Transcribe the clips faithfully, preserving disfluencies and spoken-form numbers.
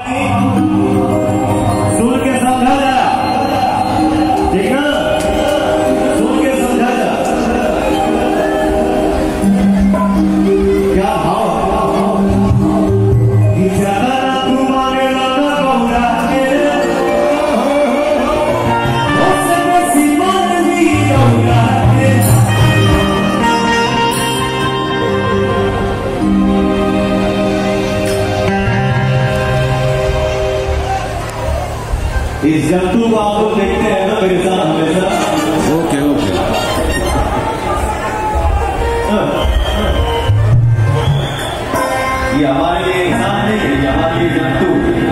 सुन के समझा जा, ठीक है, सुन के समझा जा। क्या भाव कि ज्यादा ना तू माने लगा गौरा के, उससे बेसी मान ली गौरा के। इस जंतु को आप लोग देखते हैं ना मेरे साथ हमेशा। ओके ओके। ये हमारे लिए इंसान नहीं है, ये हमारे लिए जंतु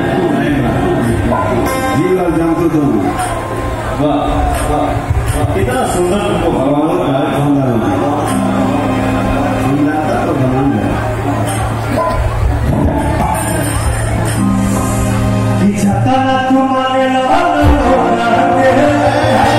जी और जंतु दोनों। वाह वाह, कितना सुंदर तुमको भगवान का सुंदर सुंदरता तो भगवान है। कि छता ना तू माने लगा गौरा के,